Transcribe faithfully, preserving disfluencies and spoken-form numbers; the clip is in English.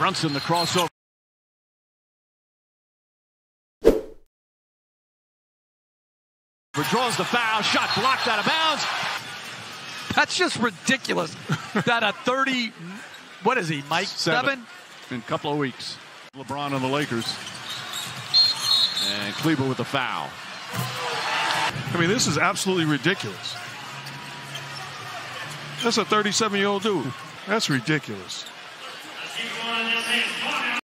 Brunson, the crossover. Draws the foul, shot blocked out of bounds. That's just ridiculous. That a thirty, what is he, Mike? Seven. Seven? In a couple of weeks. LeBron and the Lakers. And Kleber with the foul. I mean, this is absolutely ridiculous. That's a thirty-seven-year-old dude. That's ridiculous.